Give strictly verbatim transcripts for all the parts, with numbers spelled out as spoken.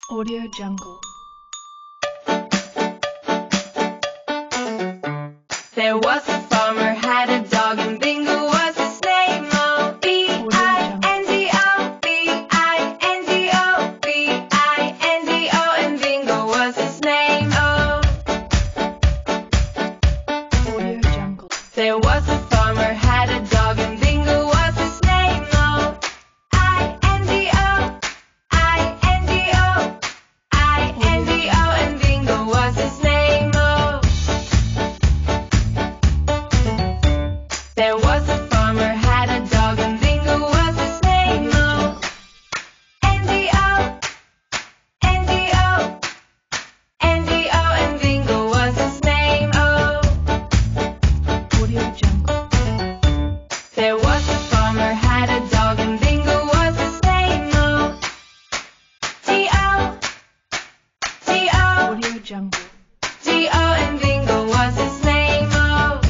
Audio Jungle. There was a farmer, had a dog, and Bingo was his name. Oh, B I N G O, B I N G O, B I N G O, and Bingo was his name. Oh, Audio Jungle. there was a farmer, had a dog, and Bingo was his name. Oh, I N G O, I N G O, I N G O, and Bingo was his name. Oh, there was a farmer, had a dog, and Bingo was his name. Oh, N G O, N G O, N G O, and Bingo was his name. Oh, Audio Jungle. there was a farmer, had a dog, and Bingo was his name. Oh, T O, T O, Audio Jungle. T O, and Bingo was his name. Oh,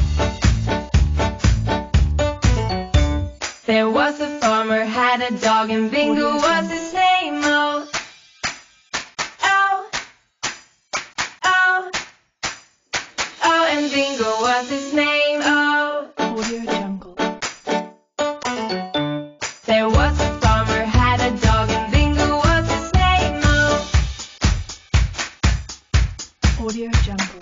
there was a farmer, had a dog, and Bingo was his name. Oh, oh, oh, oh, and Bingo was his name. Oh, Audio Jungle. there was a farmer, had a dog, and Bingo was his name. Oh, Audio Jungle.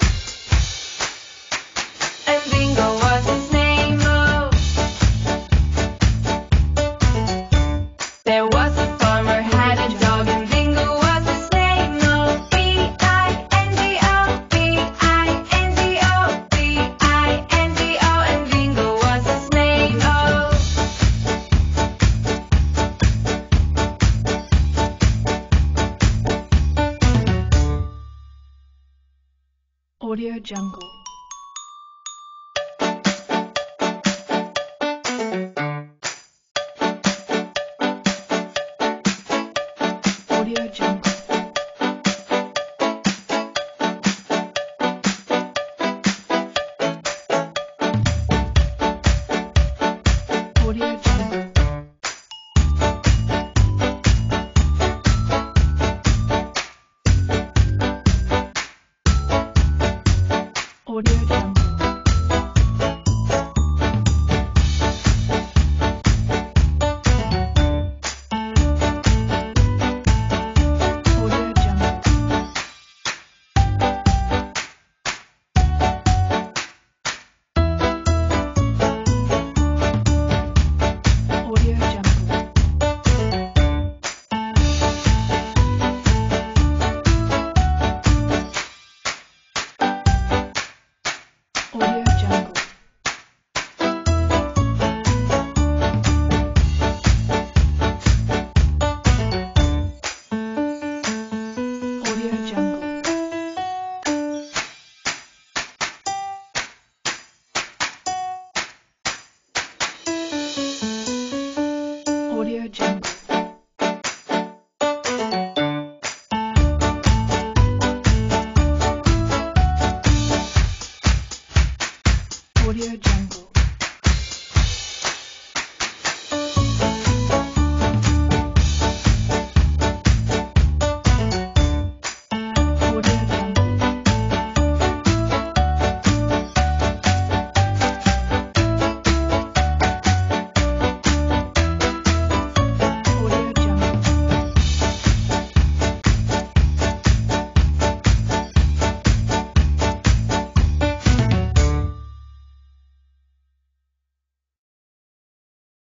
and Bingo was his name. Oh, there was a farmer, had a dog, and Bingo was his name. Oh, B I N G O, B I N G O, B I N G O, and Bingo was his name. Oh, Audio Jungle. Audio Jungle.